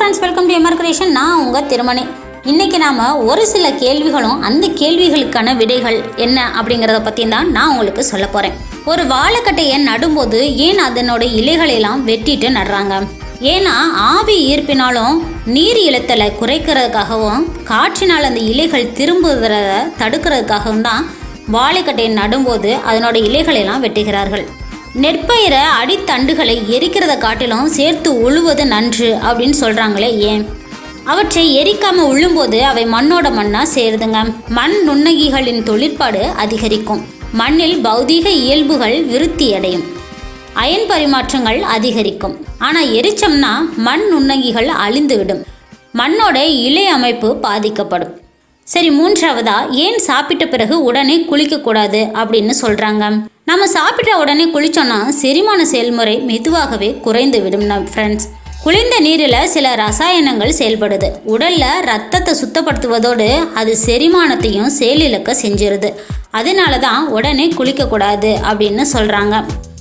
Friends, welcome to M R creation. நான் உங்கள் திருமணி. இன்றைக்கி நாம் ஒரு சில கேள்விகளும் அந்த கேள்விகளுக்கான விடைகள் என்ன அப்படிங்கிறத பற்றி தான் நான் உங்களுக்கு சொல்ல போகிறேன். ஒரு வாழைக்கட்டையை நடும்போது ஏன் அதனோட இலைகளெல்லாம் வெட்டிட்டு நடுறாங்க? ஏன்னா ஆவி ஈர்ப்பினாலும் நீர் இழுத்தலை குறைக்கிறதுக்காகவும் காற்றினால் அந்த இலைகள் திரும்புகிறத தடுக்கிறதுக்காகவும் தான் வாழைக்கட்டையை நடும்போது அதனோட இலைகளெல்லாம் வெட்டுகிறார்கள். நெற்பயிரை அடித்தண்டுகளை எரிக்கிறத காட்டிலும் சேர்த்து உழுவது நன்று அப்படின்னு சொல்கிறாங்களே ஏன்? அவற்றை எரிக்காமல் உழும்போது அவை மண்ணோட மண்ணாக சேருதுங்க. மண் நுண்ணங்கிகளின் தொழிற்பாடு அதிகரிக்கும். மண்ணில் பௌதீக இயல்புகள் விருத்தியடையும். அயன் பரிமாற்றங்கள் அதிகரிக்கும். ஆனால் எரிச்சம்னா மண் நுண்ணங்கிகள் அழிந்துவிடும். மண்ணோட இலை அமைப்பு பாதிக்கப்படும். சரி, மூன்றாவதா ஏன் சாப்பிட்ட பிறகு உடனே குளிக்கக்கூடாது அப்படின்னு சொல்கிறாங்க? நம்ம சாப்பிட்ட உடனே குளித்தோன்னா செரிமான செயல்முறை மெதுவாகவே குறைந்து விடும் ஃப்ரெண்ட்ஸ். குளிர்ந்த நீரில் சில ரசாயனங்கள் செயல்படுது. உடலில் ரத்தத்தை சுத்தப்படுத்துவதோடு அது செரிமானத்தையும் செயலிழக்க செஞ்சிருது. அதனால தான் உடனே குளிக்கக்கூடாது அப்படின்னு சொல்கிறாங்க.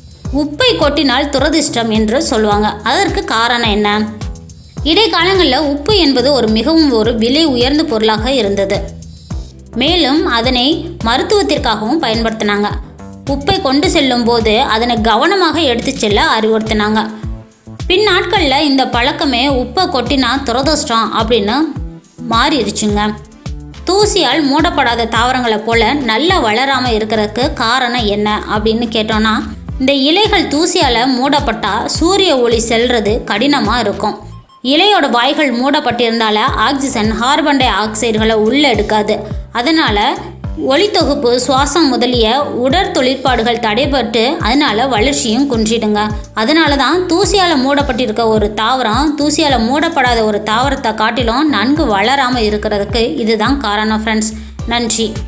உப்பை கொட்டினால் துரதிர்ஷ்டம் என்று சொல்லுவாங்க. அதற்கு காரணம் என்ன? இடைக்காலங்களில் உப்பு என்பது மிகவும் விலை உயர்ந்த பொருளாக இருந்தது. மேலும் அதனை மருத்துவத்திற்காகவும் பயன்படுத்தினாங்க. உப்பை கொண்டு செல்லும் போது அதனை கவனமாக எடுத்து செல்ல அறிவுறுத்தினாங்க. பின் நாட்களில் இந்த பழக்கமே உப்பை கொட்டினா துரதிர்ஷ்டம் அப்படின்னு மாறிடுச்சுங்க. தூசியால் மூடப்படாத தாவரங்களை போல நல்லா வளராமல் இருக்கிறதுக்கு காரணம் என்ன அப்படின்னு கேட்டோன்னா, இந்த இலைகள் தூசியால் மூடப்பட்டால் சூரிய ஒளி செல்றது கடினமாக இருக்கும். இலையோட வாய்கள் மூடப்பட்டிருந்தால ஆக்சிஜன் கார்பன் டை ஆக்சைடுகளை உள்ளே எடுக்காது. அதனால் ஒளித்தொகுப்பு, சுவாசம் முதலிய உடற் தொழிற்பாடுகள் தடைபட்டு அதனால் வளர்ச்சியும் குன்றிடுங்க. அதனால தான் தூசியால் மூடப்பட்டிருக்க ஒரு தாவரம் தூசியால் மூடப்படாத ஒரு தாவரத்தை காட்டிலும் நன்கு வளராமல் இருக்கிறதுக்கு இதுதான் காரணம் ஃப்ரெண்ட்ஸ். நன்றி.